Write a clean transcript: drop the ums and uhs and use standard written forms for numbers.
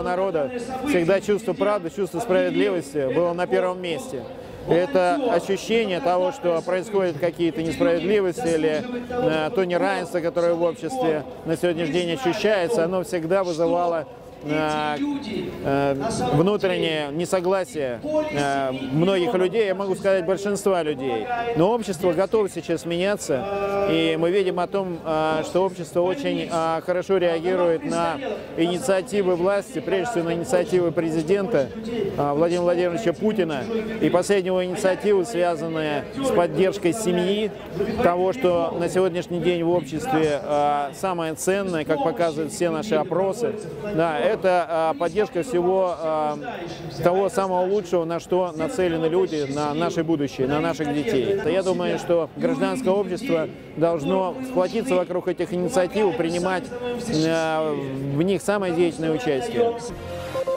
русского народа всегда чувство правды, чувство справедливости было на первом месте. Это ощущение того, что происходят какие-то несправедливости или то неравенство, которое в обществе на сегодняшний день ощущается, оно всегда вызывало внутреннее несогласие многих людей, я могу сказать, большинства людей. Но общество готово сейчас меняться, и мы видим о том, что общество очень хорошо реагирует на инициативы власти, прежде всего на инициативы президента Владимира Владимировича Путина, и последнего инициативы, связанные с поддержкой семьи, того, что на сегодняшний день в обществе самое ценное, как показывают все наши опросы, да, это поддержка всего того самого лучшего, на что нацелены люди, на наше будущее, на наших детей. Я думаю, что гражданское общество должно сплотиться вокруг этих инициатив, принимать в них самое деятельное участие.